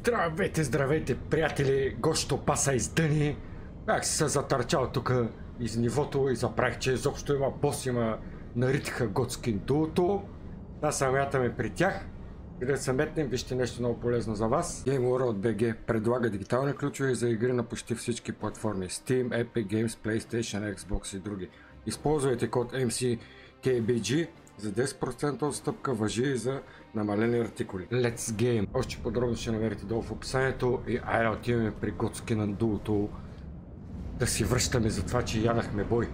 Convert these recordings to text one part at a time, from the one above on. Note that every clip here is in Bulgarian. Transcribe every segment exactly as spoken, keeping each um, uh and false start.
Здравейте, здравейте, приятели! Гошто паса издъни. Бях се затърчал тук из нивото и забравих, че изобщо има бос, има наритиха Готскин дуото. Да, самятаме при тях. Къде се метнем, вижте нещо много полезно за вас. GameWorld.bg предлага дигитални ключове за игри на почти всички платформи. Steam, Epic Games, PlayStation, Xbox и други. Използвайте код ем си кей би джи за десет процента отстъпка, важи и за намалени артикули. Let's Game! Още подробно ще намерите долу в описанието и айде отиваме при Готскин дуото да си връщаме за това, че ядахме бой.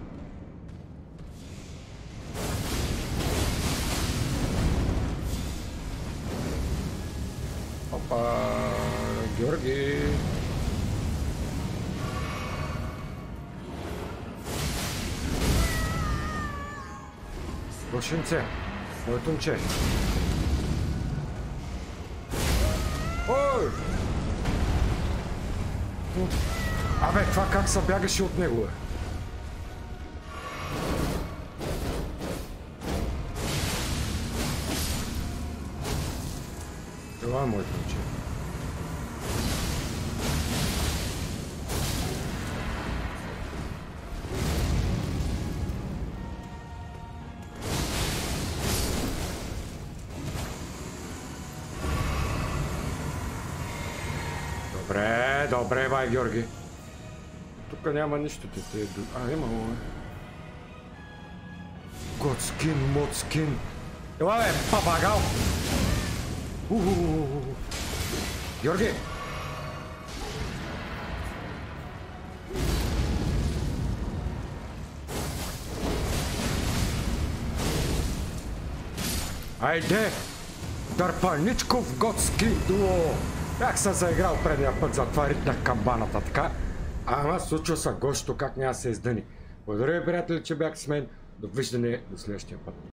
Опа, Георги! Гошинце, моето момче. Ой! Абе, това как се бягаше от него, е? Това е моето момче. Добре, добре, бай, Георги. Тук няма нищо, ти те... А, имало, бе. Готскин, моцкин. Ела, бе, папагал! Уху! Георги! Айде! Дърпаничков Готски дуо! Бях се заиграл предния път, затова ритнах камбаната, така? Ама случва се Гошто, как няма се издъни. Благодаря ви, приятели, че бяхте с мен. Довиждане до следващия път.